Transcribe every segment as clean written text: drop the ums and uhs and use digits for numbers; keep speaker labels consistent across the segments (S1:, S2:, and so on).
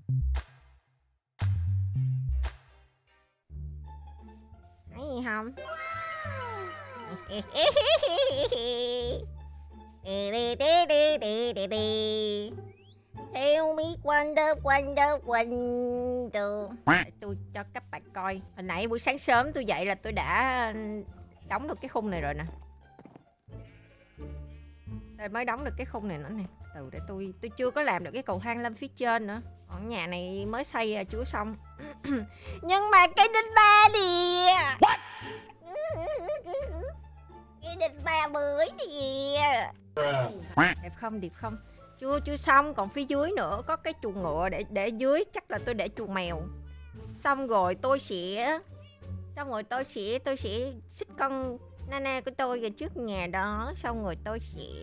S1: Thấy gì không? Tell me wonder. Để tôi cho các bạn coi. Hồi nãy buổi sáng sớm tôi dậy là tôi đã đóng được cái khung này rồi nè. Tôi mới đóng được cái khung này nữa nè. Từ để tôi chưa có làm được cái cầu thang lên phía trên nữa. Còn nhà này mới xây chưa xong. Nhưng mà cái đinh ba nè. What? Cái đinh ba mới nè. Đẹp không? Chưa xong, còn phía dưới nữa có cái chuồng ngựa để dưới, chắc là tôi để chuồng mèo. Xong rồi tôi sẽ xích con Nana của tôi về trước nhà đó, xong rồi tôi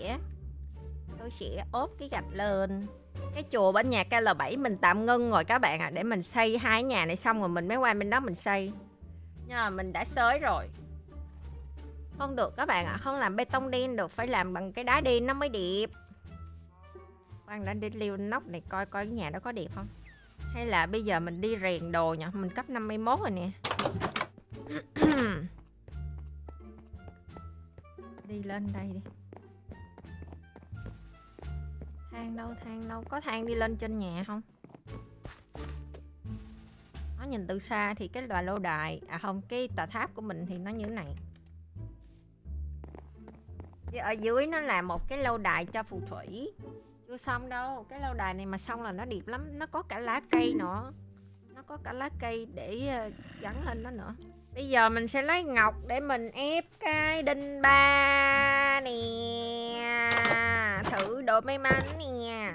S1: sẽ ốp cái gạch lên. Cái chùa bên nhà KL7 mình tạm ngưng rồi các bạn ạ, để mình xây hai nhà này xong rồi mình mới qua bên đó mình xây. Nhưng mà mình đã xới rồi. Không được các bạn ạ, không làm bê tông đen được, phải làm bằng cái đá đen nó mới đẹp. Khoan đã đi leo nóc này coi cái nhà đó có đẹp không. Hay là bây giờ mình đi rèn đồ nhỉ, mình cấp 51 rồi nè. Đi lên đây đi. Thang đâu, có thang đi lên trên nhà không? Nó nhìn từ xa thì cái tòa lâu đài, không, cái tòa tháp của mình thì nó như thế này. Chứ ở dưới nó là một cái lâu đài cho phù thủy. Chưa xong đâu, cái lâu đài này mà xong là nó đẹp lắm. Nó có cả lá cây nữa. Nó có cả lá cây để gắn lên đó nữa. Bây giờ mình sẽ lấy ngọc để mình ép cái đinh ba nè. Thử độ may mắn nè.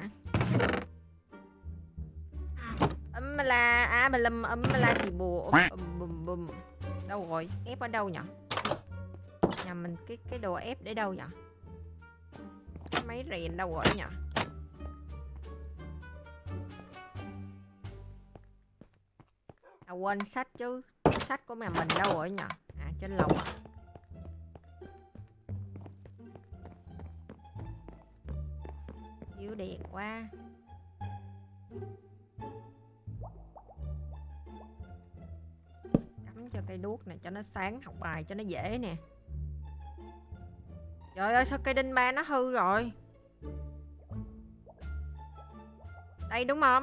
S1: Là xì bùa. Đâu rồi? Ép ở đâu nhỉ? Nhà mình cái đồ ép để đâu nhỉ? Cái máy rèn đâu rồi nhỉ? Quên sách chứ. Sách của mẹ mình đâu rồi nhỉ? Trên lầu à? Chiếu đèn qua. Cắm cho cây đuốc này cho nó sáng, học bài cho nó dễ nè. Trời ơi, sao cây đinh ba nó hư rồi? Đây đúng không?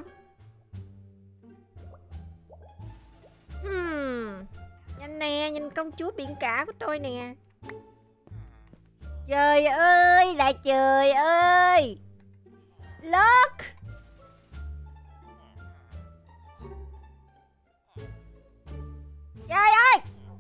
S1: Nhanh nè, nhìn công chúa biển cả của tôi nè. Trời ơi, là trời ơi. Look. Trời ơi.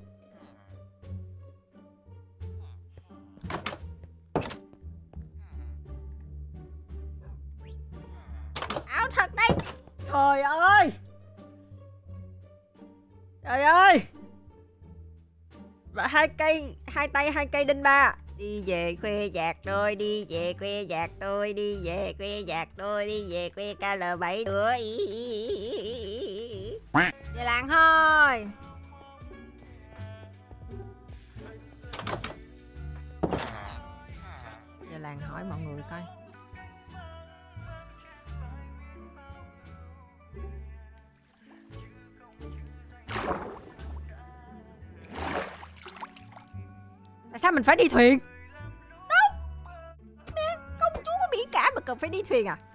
S1: Ảo thật đây. Trời ơi. Trời ơi. Và hai tay hai cây đinh ba. Đi về khuê giạc tôi, đi về khuê giạc tôi, đi về khuê giạc tôi, đi về khuê KL7 nữa. Về làng thôi. Về làng hỏi mọi người coi. Tại sao mình phải đi thuyền? Đâu? Nè, công chúa có biển cả mà cần phải đi thuyền à?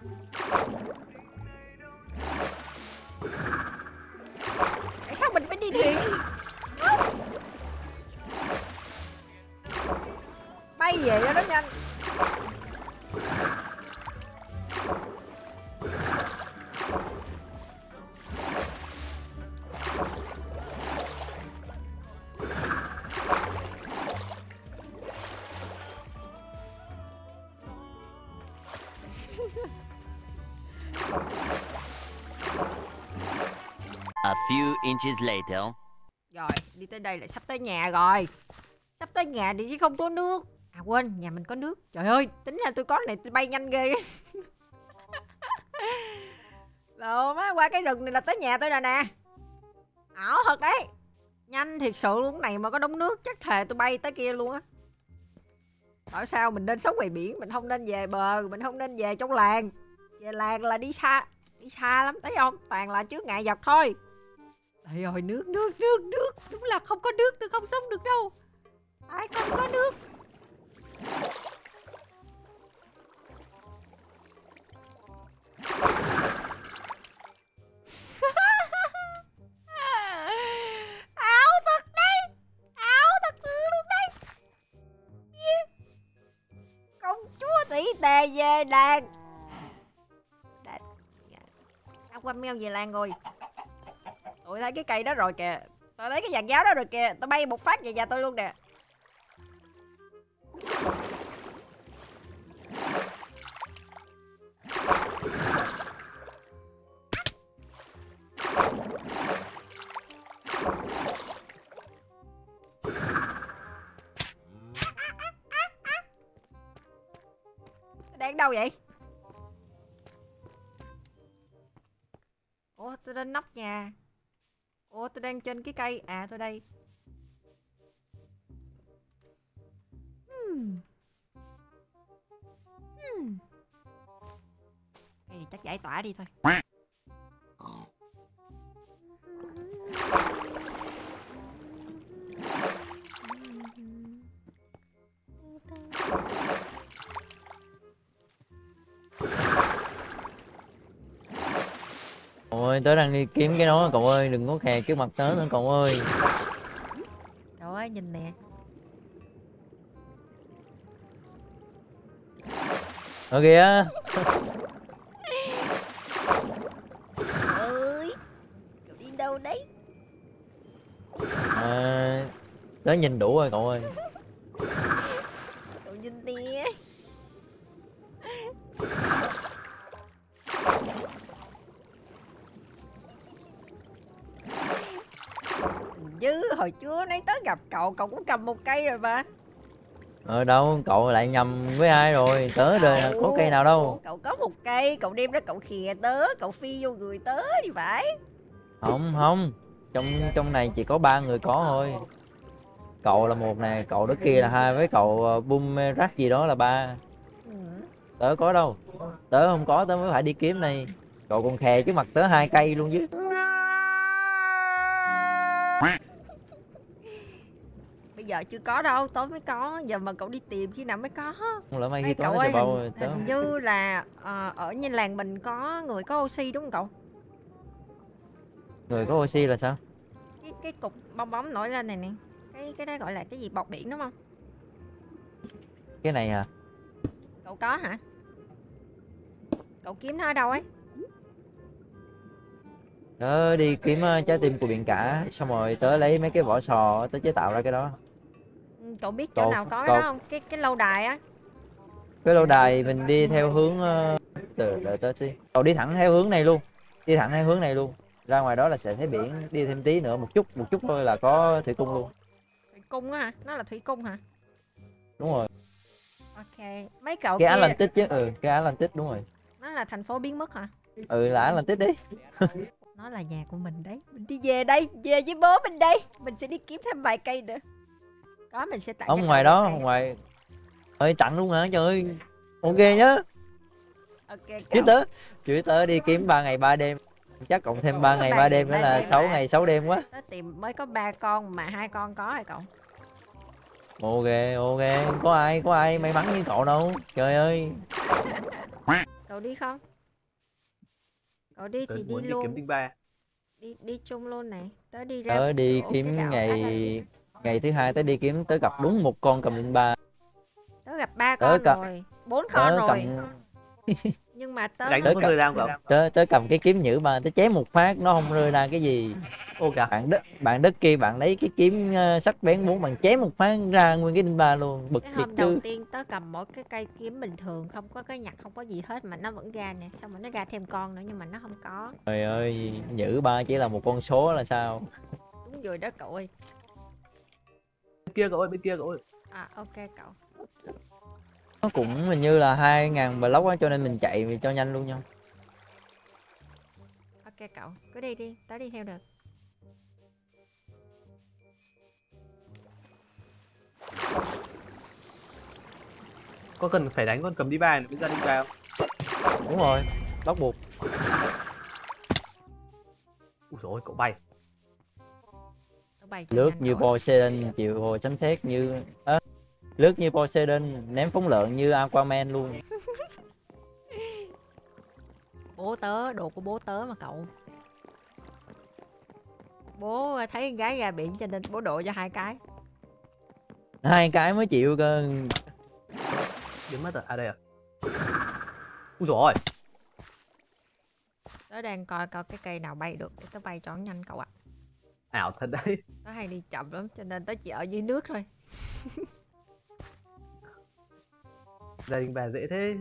S1: Tại sao mình phải đi thuyền? Bay về cho nó nhanh.
S2: A few inches later.
S1: Rồi, đi tới đây là sắp tới nhà rồi. Sắp tới nhà thì chứ không có nước. À quên, nhà mình có nước. Trời ơi, tính ra tôi có này tôi bay nhanh ghê. Đồ má, qua cái rừng này là tới nhà tôi rồi nè. Ảo thật đấy. Nhanh thiệt sự luôn, này mà có đống nước chắc thề tôi bay tới kia luôn á. Bảo sao mình nên sống ngoài biển, mình không nên về bờ, mình không nên về trong làng. Về làng là đi xa, Đi xa lắm thấy không? Toàn là chướng ngại vật thôi. Đây rồi, nước. Đúng là không có nước tôi không sống được đâu. Ai không có nước. Ảo thật đấy. Ảo thật sự luôn đấy. Công chúa tỷ tề về làng. Ông quanh meo về làng rồi. Tôi thấy cái cây đó rồi kìa. Tôi thấy cái giàn giáo đó rồi kìa. Tôi bay một phát về nhà tôi luôn nè. Đang đâu vậy? Ủa tôi lên nóc nhà. Ủa tôi đang trên cái cây. À tôi đây. Cây này chắc giải tỏa đi thôi.
S3: Cậu ơi, tớ đang đi kiếm cái đó cậu ơi, đừng có khè trước mặt tớ nữa cậu ơi.
S1: Cậu ơi nhìn nè.
S3: Ở kìa.
S1: Ơi, cậu đi đâu đấy?
S3: À, tớ nhìn đủ rồi cậu ơi.
S1: Cậu nhìn nè. Chứ hồi trước nãy tớ gặp cậu cũng cầm một cây rồi mà.
S3: Đâu, cậu lại nhầm với ai rồi, tớ đời có cây nào đâu.
S1: Cậu có một cây, cậu đem ra cậu khìa tớ, cậu phi vô người tớ thì phải.
S3: Không, trong này chỉ có 3 người có thôi. Cậu là một nè, cậu đó kia là hai, với cậu Boomerang gì đó là 3. Tớ có đâu, tớ không có, tớ mới phải đi kiếm này. Cậu còn khè trước mặt tớ 2 cây luôn chứ.
S1: Bây giờ chưa có đâu, tối mới có. Giờ mà cậu đi tìm khi nào mới có.
S3: Lỡ may khi
S1: Ê,
S3: tối
S1: cậu
S3: nó
S1: ơi,
S3: sẽ bao rồi tớ.
S1: hình như là ở như làng mình có người có oxy đúng không cậu?
S3: Người có oxy là sao?
S1: Cái cục bong bóng nổi lên này nè. Cái đó gọi là cái gì, bọt biển đúng không?
S3: Cái này à?
S1: Cậu có hả? Cậu kiếm nó ở đâu ấy?
S3: Tớ đi kiếm trái tim của biển cả, xong rồi tớ lấy mấy cái vỏ sò tớ chế tạo ra cái đó.
S1: Cậu biết chỗ nào có cái đó không? Cái lâu đài á.
S3: Cái lâu đài mình đi theo hướng đợi tớ xí. Cậu đi thẳng theo hướng này luôn. Đi thẳng theo hướng này luôn. Ra ngoài đó là sẽ thấy biển, đi thêm tí nữa một chút thôi là có thủy cung luôn.
S1: Thủy cung á hả? Nó là thủy cung hả?
S3: Đúng rồi.
S1: Ok. Mấy cậu
S3: Cái
S1: kia
S3: Atlantis chứ, cái Atlantis đúng rồi.
S1: nó là thành phố biến mất hả?
S3: Là Atlantis đấy.
S1: Nó là nhà của mình đấy. Mình đi về đây, về với bố mình đây. Mình sẽ đi kiếm thêm vài cây nữa. Có mình sẽ tặng cho
S3: Ở
S1: cậu
S3: ngoài
S1: một
S3: đó,
S1: cây.
S3: ngoài. Ơi tặng luôn hả? Trời ơi. Ok nhá.
S1: Ok
S3: Chứ tớ đi kiếm 3 ngày 3 đêm. Chắc cộng thêm 3 ngày 3 đêm nữa là 6 ngày 6 đêm quá.
S1: Tớ tìm mới có 3 con mà 2 con có hả cậu?
S3: Ok, có ai may mắn như cậu đâu. Trời ơi.
S1: Cậu đi không? Cậu đi
S4: Tớ
S1: thì đi
S4: muốn đi
S1: luôn.
S4: kiếm tinh ba.
S1: Đi chung luôn này. Tớ đi ra
S3: Tớ đi
S1: chỗ
S3: kiếm
S1: cái đảo Atlantis.
S3: ngày thứ 2 tớ đi kiếm, tớ gặp đúng một con cầm linh ba.
S1: Tớ gặp 3
S3: Tớ
S1: con
S3: cầm-
S1: rồi, 4 con
S3: Tớ
S1: rồi.
S3: cầm
S1: Nhưng mà tớ
S4: Đánh
S3: Tớ
S4: có
S3: cầm-
S4: thời gian không cậu?
S3: tớ cầm cái kiếm nhữ mà tớ chém một phát nó không rơi ra cái gì.
S4: Ô cả.
S3: Bạn đất kia bạn lấy cái kiếm sắc bén 4 bạn chém một phát ra nguyên cái linh ba luôn, bực
S1: cái
S3: thiệt
S1: hôm đầu
S3: chứ.
S1: tiên tớ cầm mỗi cái cây kiếm bình thường, không có cái nhặt, không có gì hết mà nó vẫn ra nè. Xong rồi nó ra thêm con nữa nhưng mà nó không có.
S3: Trời ơi, nhữ ba chỉ là một con số là sao?
S1: Đúng rồi đó cậu ơi.
S4: Bên kia cậu ơi, bên kia cậu ơi.
S1: À ok cậu.
S3: Nó cũng hình như là 2.000 block á, cho nên mình chạy cho nhanh luôn nha.
S1: Ok cậu, cứ đi đi, tớ đi theo được.
S4: Có cần phải đánh con cầm đi ba này mới ra đi ba không?
S3: Đúng rồi, bắt buộc.
S4: Ui dồi ôi, cậu bay.
S1: Tớ bay cho
S3: Lướt
S1: nhanh
S3: như
S1: rồi.
S3: Poseidon, chịu hồi sấm sét như lướt như Poseidon, ném phóng lợn như Aquaman luôn.
S1: Bố tớ, đồ của bố tớ mà cậu. Bố thấy con gái ra biển cho nên bố độ cho 2 cái.
S3: 2 cái mới chịu cơ.
S4: Biến mất rồi. À đây à. Ui dồi ôi.
S1: Tớ đang coi coi cái cây nào bay được để tớ bay cho nó nhanh cậu ạ.
S4: Ảo thật đấy.
S1: Tớ hay đi chậm lắm cho nên tớ chỉ ở dưới nước thôi.
S4: Gia đình bà dễ thế.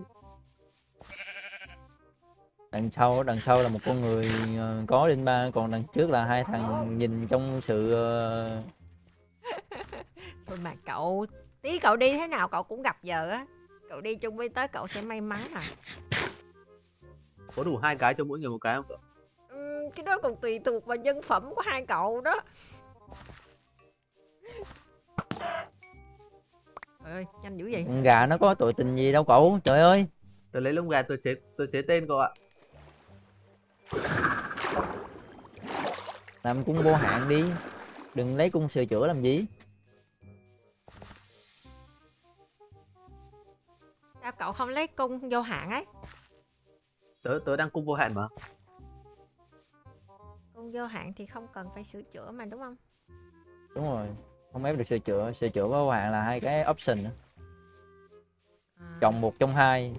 S3: Đằng sau là một con người có đinh ba, còn đằng trước là 2 thằng nhìn trong sự
S1: Thôi mà cậu, tí cậu đi thế nào cậu cũng gặp giờ á. Cậu đi chung với tớ cậu sẽ may mắn à.
S4: Có đủ 2 cái cho mỗi người một cái không cậu?
S1: Cái đó còn tùy thuộc vào nhân phẩm của hai cậu đó. Trời ơi, nhanh dữ vậy.
S3: con gà nó có tội tình gì đâu cậu, trời ơi.
S4: Tôi lấy lông gà tôi chế tên cậu ạ.
S3: Làm cung vô hạn đi, đừng lấy cung sửa chữa làm gì.
S1: Sao cậu không lấy cung vô hạn ấy?
S4: Tớ đang cung vô hạn mà.
S1: Cung vô hạn thì không cần phải sửa chữa mà đúng không?
S3: Đúng rồi, không ép được sửa chữa vô hạn là 2 cái option nữa.
S1: À,
S3: Chọn 1 trong 2.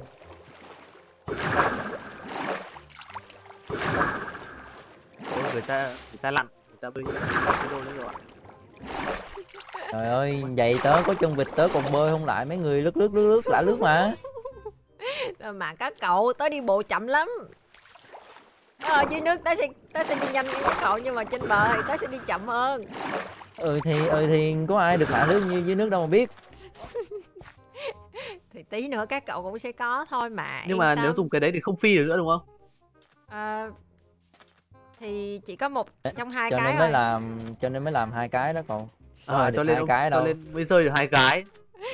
S4: Ôi, người ta lặn, người ta bơi cái đồ đấy rồi ạ.
S3: Trời ơi, vậy tớ có chân vịt tớ còn bơi không lại mấy người lướt lạ lướt mà.
S1: mà các cậu tớ đi bộ chậm lắm. Ở dưới nước tớ sẽ đi nhanh như các cậu nhưng mà trên bờ thì tớ sẽ đi chậm hơn.
S3: Thì có ai được lạ lướt như dưới nước đâu mà biết.
S1: Thì tí nữa các cậu cũng sẽ có thôi mà.
S4: Nhưng mà nếu dùng cái đấy thì không phi được nữa đúng không?
S1: Thì chỉ có một trong 2
S3: Cho
S1: cái
S3: nên
S1: thôi.
S3: cho nên mới làm 2 cái đó cậu.
S4: Cho lên
S3: 2 cái đâu.
S4: cho lên mới rơi được 2 cái.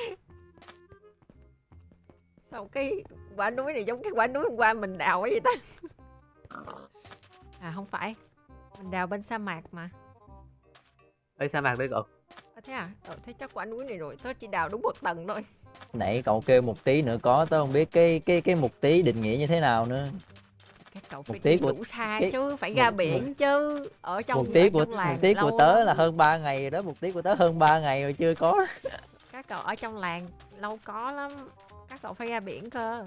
S1: Sao cái quả núi này giống cái quả núi hôm qua mình đào cái gì ta? À không phải, mình đào bên sa mạc mà.
S4: Đây sa mạc đây cậu.
S1: Thế à? Thế chắc quả núi này rồi, tớ chỉ đào đúng 1 tầng thôi.
S3: Nãy cậu kêu 1 tí nữa có, tớ không biết cái 1 tí định nghĩa như thế nào nữa.
S1: Các cậu phải
S3: tí
S1: đi
S3: của-
S1: đủ xa
S3: cái-
S1: chứ, phải ra biển chứ. Ở trong
S3: 1 tí
S1: ở trong làng
S3: 1 tí của
S1: lâu
S3: tớ
S1: lắm.
S3: là hơn 3 ngày rồi đó, 1 tí của tớ hơn 3 ngày rồi chưa có.
S1: Các cậu ở trong làng lâu có lắm. Các cậu phải ra biển cơ.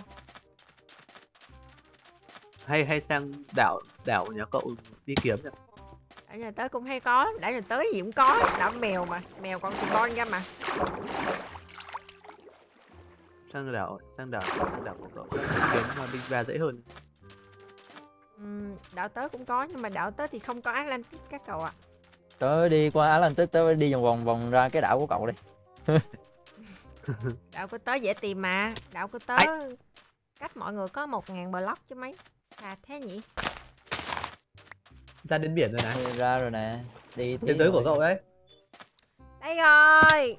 S4: Hay sang đảo nhà cậu đi kiếm nhỉ?
S1: Ở nhà tớ cũng hay có, đã nhà tớ gì cũng có. Đảo mèo mà, mèo còn spawn ra mà.
S4: Sang đảo của cậu kiếm mà đi ra dễ hơn.
S1: Đảo tớ cũng có nhưng mà đảo tớ thì không có Atlantis các cậu ạ.
S3: Tớ đi qua Atlantis, tớ đi vòng ra cái đảo của cậu đi.
S1: Đảo của tớ dễ tìm mà. Đảo của tớ cách mọi người có 1000 block chứ mấy. À thế nhỉ?
S4: Ra đến biển rồi này.
S3: Ra rồi nè, đi
S4: Tiến tới của
S3: rồi.
S4: cậu đấy.
S1: Đây rồi.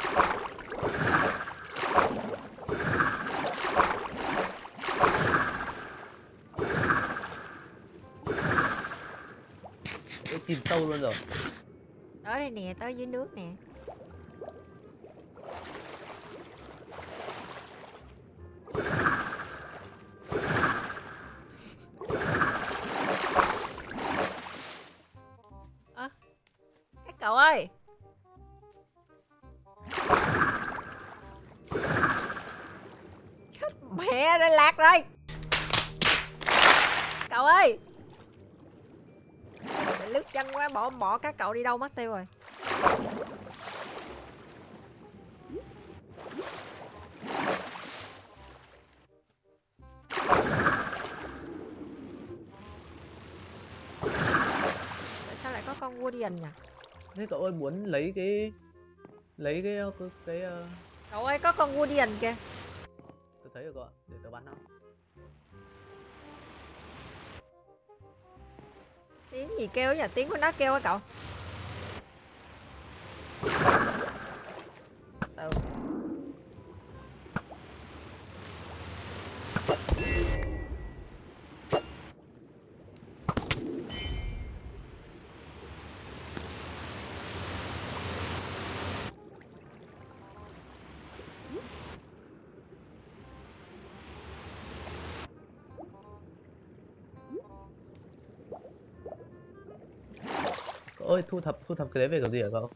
S4: Để chìm sâu luôn rồi.
S1: Tới đây nè, tới dưới nước nè. Các cậu ơi. Chết mẹ rồi, lạc rồi. Cậu ơi. Để lướt nhanh quá, bỏ các cậu đi đâu mất tiêu rồi. Tại sao lại có con Guardian nhỉ?
S4: Thế cậu ơi muốn lấy cái
S1: Cậu ơi có con Guardian kìa.
S4: tôi thấy rồi cậu ạ, để tớ bắn nó.
S1: Tiếng gì kêu nhỉ? Tiếng của nó kêu hả cậu? Từ.
S4: Ôi thu thập cái đấy về kiểu gì hả cậu?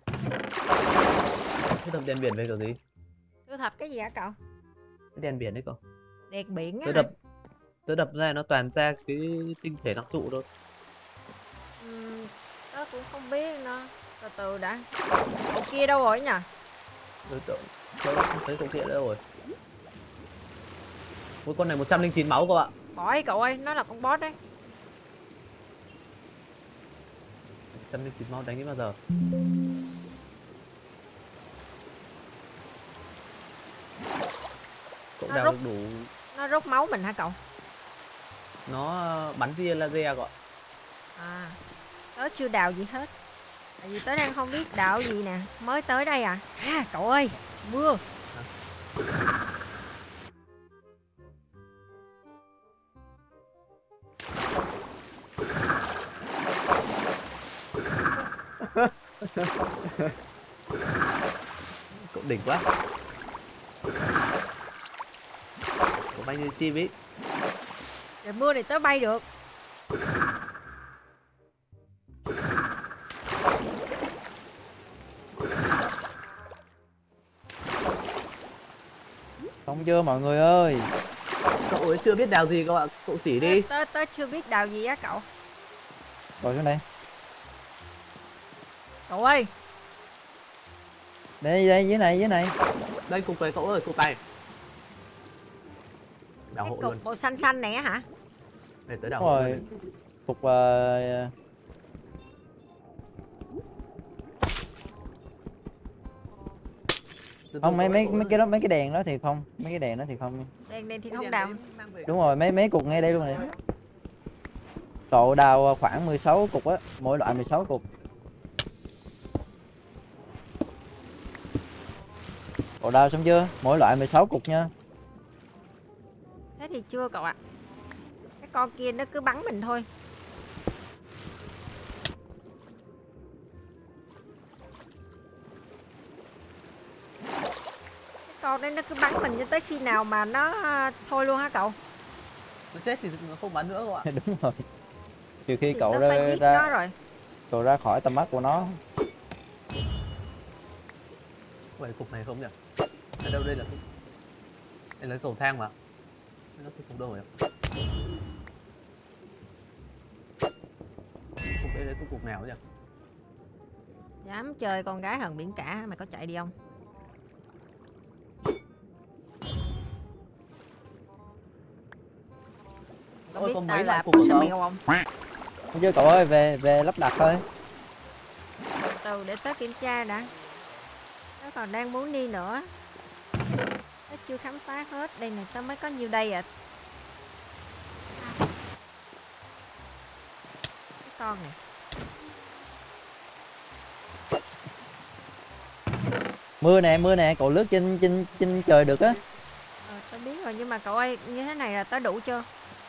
S4: Thu thập đèn biển về kiểu gì?
S1: Thu thập cái gì hả cậu?
S4: Cái đèn biển đấy cậu.
S1: Đèn biển á
S4: Tớ
S1: hả?
S4: đập ra nó toàn ra cái tinh thể năng trụ thôi.
S1: Tớ cũng không biết nữa. Từ từ đã. Cậu kia đâu rồi nhỉ?
S4: Tớ không thấy cậu kia nữa rồi. Mỗi con này 109 máu cậu ạ.
S1: Bỏ đi cậu ơi, nó là con boss đấy.
S4: 109 máu đánh đến bao giờ? Cậu
S1: Nó
S4: đào
S1: rút.
S4: được đủ.
S1: Nó rút máu mình hả cậu?
S4: Nó bắn tia laser cậu ạ.
S1: À, tớ chưa đào gì hết. Tại vì tớ đang không biết đào gì nè. Mới tới đây à. À, cậu ơi, mưa.
S4: Cậu đỉnh quá. Cậu bay như chim ý.
S1: Trời mưa thì tớ bay được.
S3: Xong chưa mọi người ơi?
S4: Cậu ấy chưa biết đào gì cậu ạ. Cậu chỉ đi.
S1: Tớ chưa biết đào gì á cậu.
S3: Rồi xuống đây.
S1: Cậu ơi,
S3: Đây đây dưới này.
S4: Đây cục này cậu ơi, cục này. Đào
S1: cái
S4: hộ
S1: cục
S4: luôn.
S1: màu xanh xanh này á hả?
S4: Để tới đào
S3: Đúng
S4: hộ
S3: rồi.
S4: luôn.
S3: Cục không mấy cái đó, mấy cái đèn đó thì không, mấy cái đèn đó thì không.
S1: Đèn đèn thì không đào.
S3: Đúng rồi, mấy cục ngay đây luôn này. Cậu đào khoảng 16 cục á, mỗi loại 16 cục. Cậu đào xong chưa? Mỗi loại 16 cục nha.
S1: Thế thì chưa cậu ạ. Cái con kia nó cứ bắn mình thôi. Cái con đấy nó cứ bắn mình cho tới khi nào mà nó thôi luôn hả cậu?
S4: Nó chết thì nó không bắn nữa cậu ạ.
S3: Đúng rồi. Trừ khi
S1: Thì
S3: cậu
S1: tớ phải giết nó
S3: ra
S1: rồi.
S3: cậu ra khỏi tầm mắt của nó.
S4: Vậy cục này không nhỉ? Ở đâu đây là cục? Đây là cầu thang mà. Nó cục đâu rồi? Cục đây là cục nào nhỉ?
S1: Dám chơi con gái hơn biển cả, mày có chạy đi không? Có
S4: Ôi,
S1: biết
S4: có
S1: tao
S4: mấy
S1: là
S4: loại cục ở
S1: Pussy
S4: đâu?
S1: Mèo không?
S3: Không chưa cậu ơi, về lắp đặt thôi.
S1: Từ để tớ kiểm tra đã. Tớ còn đang muốn đi nữa. Tớ chưa khám phá hết. Đây nè, tớ mới có nhiêu đây à. Cái con này.
S3: Mưa nè, cậu lướt trên trời được á.
S1: Tớ biết rồi, nhưng mà cậu ơi, như thế này là tớ đủ chưa?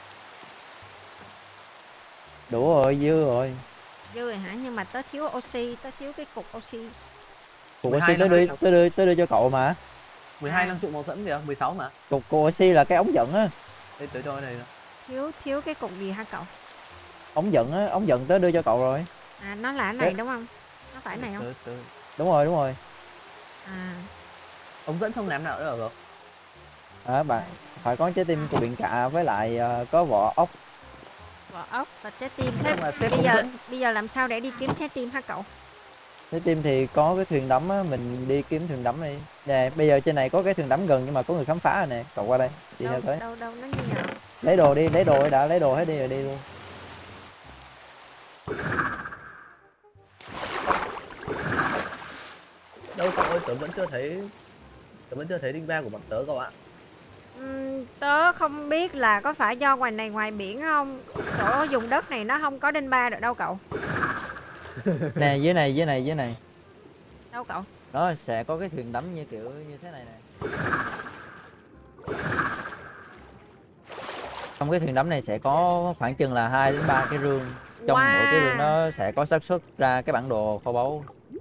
S3: Đủ rồi, dư rồi.
S1: Dư rồi hả? Nhưng mà tớ thiếu oxy, tớ thiếu cái cục oxy.
S3: Cục
S4: 12
S3: oxy tớ đưa cho cậu mà.
S4: 12 năng trụ màu sẫm kìa, 16 mà.
S3: Cục oxy là cái ống dẫn á.
S4: Đây tới cho cái này nữa.
S1: Thiếu cái cục gì hả cậu?
S3: Ống dẫn á, ống dẫn tớ đưa cho cậu rồi.
S1: À, nó là cái này đúng không? Nó phải này không?
S3: Đúng rồi.
S1: À,
S4: Ống dẫn không làm nào nữa rồi.
S3: Bạn phải có trái tim của biển cả với lại có vỏ ốc.
S1: vỏ ốc và trái tim. Thế
S4: Nhưng mà xếp ống
S1: bây
S4: dẫn.
S1: giờ làm sao để đi kiếm trái tim hả cậu?
S3: Trái tim thì có cái thuyền đắm á, mình đi kiếm thuyền đắm đi. Nè, bây giờ trên này có cái thuyền đắm gần nhưng mà có người khám phá rồi nè, cậu qua đây, đi theo tới.
S1: Đâu, nó như nào?
S3: Lấy đồ đi, đã lấy đồ hết đi rồi đi luôn.
S4: Đâu cậu ơi, tớ vẫn chưa thấy đinh ba của bọn tớ cậu ạ.
S1: Tớ không biết là có phải do ngoài này ngoài biển không? Chỗ dùng đất này nó không có đinh ba được đâu cậu.
S3: Nè, dưới này.
S1: Đâu cậu?
S3: Đó sẽ có cái thuyền đắm như kiểu như thế này nè. Trong cái thuyền đắm này sẽ có khoảng chừng là 2 đến 3 cái rương. Trong mỗi cái rương nó sẽ có xác suất ra cái bản đồ kho báu.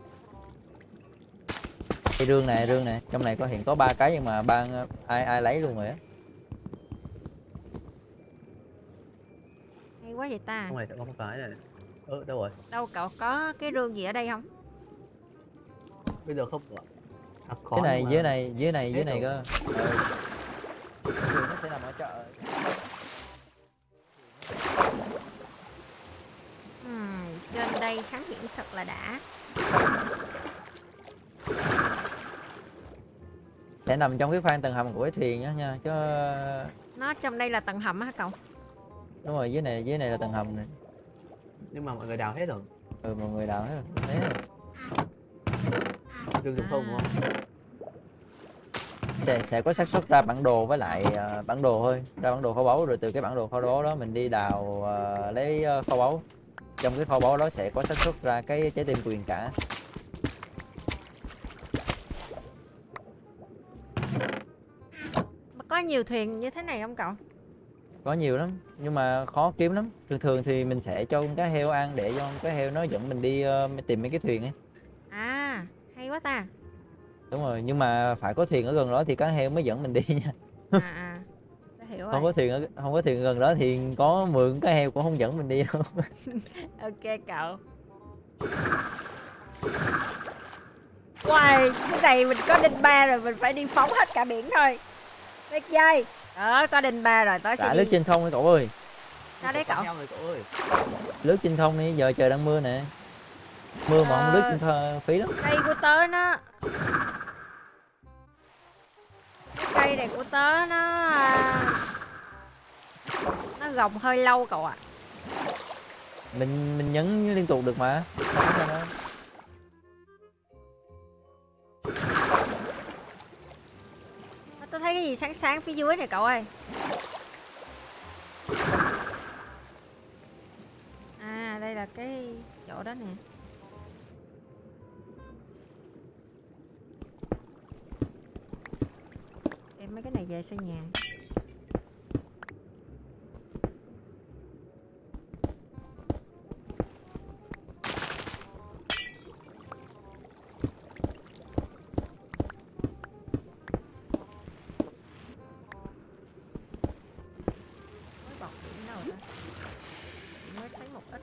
S3: Cái rương này, trong này có hiện có 3 cái nhưng mà ai lấy luôn rồi á.
S1: Hay quá vậy ta.
S4: Trong này sẽ có một cái này. Đâu rồi?
S1: Đâu cậu có cái rương gì ở đây không?
S4: Bây giờ không có.
S3: Dưới này,
S4: nhưng
S3: dưới
S4: mà
S3: này, dưới này, dưới
S4: hết
S3: này
S4: rồi.
S3: cơ. Thường nó sẽ nằm ở chợ.
S1: Trên đây kháng biển thật là đã.
S3: Sẽ nằm trong cái khoang tầng hầm của cái thuyền á nha, chứ
S1: Nó trong đây là tầng hầm á hả cậu?
S3: đúng rồi, dưới này là tầng hầm này.
S4: Nhưng mà mọi người đào hết rồi.
S3: Mọi người đào hết rồi. Thế rồi.
S4: Dương dùng không đúng không?
S3: Sẽ có xác suất ra bản đồ với lại bản đồ thôi, ra bản đồ kho báu, rồi từ cái bản đồ kho báu đó mình đi đào lấy kho báu. Trong cái kho báu đó sẽ có xác suất ra cái trái tim quyền cả.
S1: Có nhiều thuyền như thế này không cậu?
S3: Có nhiều lắm nhưng mà khó kiếm lắm. Thường thì mình sẽ cho con cá heo ăn để cho con cá heo nó dẫn mình đi tìm mấy cái thuyền ấy.
S1: À, hay quá ta.
S3: Đúng rồi, nhưng mà phải có thuyền ở gần đó thì cá heo mới dẫn mình đi nha.
S1: Đã hiểu
S3: Không
S1: rồi.
S3: không có thuyền gần đó thì có mượn cá heo cũng không dẫn mình đi đâu.
S1: Ok cậu. Wow, cái này mình có đinh ba rồi, mình phải đi phóng hết cả biển thôi. Tuyệt vời. Có đinh ba rồi, tới sẽ
S3: Đã
S1: đi.
S3: lướt trên không đi cậu ơi.
S1: Sao đấy cậu?
S4: Rồi, cậu ơi.
S3: Lướt trên không đi, giờ trời đang mưa nè. Mưa mà không lướt trên phí lắm.
S1: Cây của tớ nó, cái cây này của tớ nó gồng hơi lâu cậu ạ.
S3: Mình nhấn liên tục được mà.
S1: Tôi thấy cái gì sáng sáng phía dưới này cậu ơi. À, đây là cái chỗ đó nè. Đem mấy cái này về xây nhà. Bọt biển đâu ta? Chị mới thấy một ít.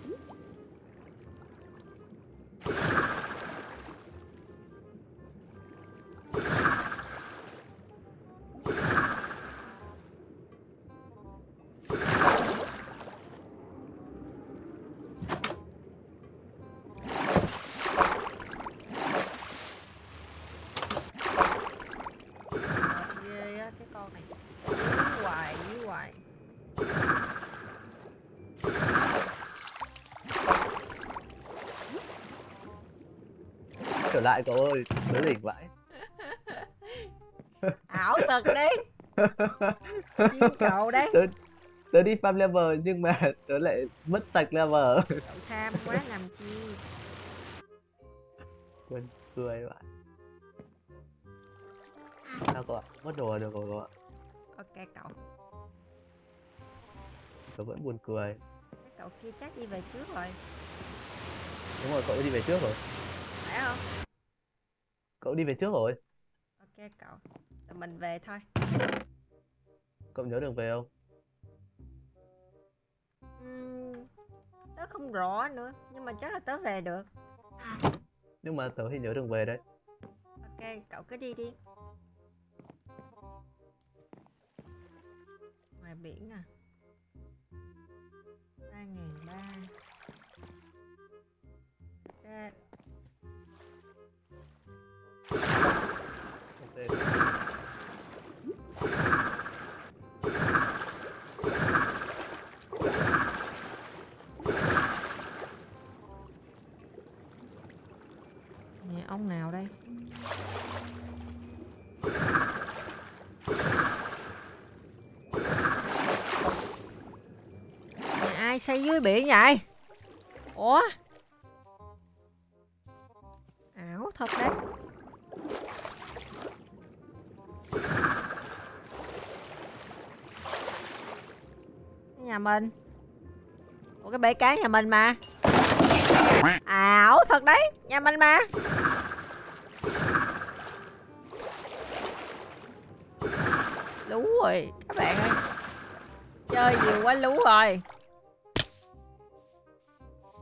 S1: Ghê á cái con này. Dí hoài.
S4: Trở lại cậu ơi, tớ đỉnh vãi.
S1: Ảo thật đấy. Chiêu cậu đấy.
S4: Tớ đi farm level nhưng mà tớ lại mất sạch level.
S1: Cậu tham quá làm chi.
S4: Quên cười bạn. Sao cậu ạ? Mất đồ là được rồi cậu ạ.
S1: Ok cậu.
S4: Tớ vẫn buồn cười.
S1: Cái cậu kia chắc đi về trước rồi.
S4: Đúng rồi, cậu đi về trước rồi.
S1: Phải không?
S4: Cậu đi về trước rồi.
S1: Ok cậu. Tụi mình về thôi.
S4: Cậu nhớ đường về không?
S1: Tớ không rõ nữa. Nhưng mà chắc là tớ về được.
S4: Nhưng mà tớ thì nhớ đường về đấy.
S1: Ok, cậu cứ đi đi. Ngoài biển à. 3.300.
S4: Ok.
S1: Nè, ông nào đây? Nè, ai xây dưới biển vậy? Ủa? Ảo thật đấy. Nhà mình. Ủa cái bể cá nhà mình mà. Ảo thật đấy. Nhà mình mà. Lú rồi các bạn ơi. Chơi nhiều quá lú rồi.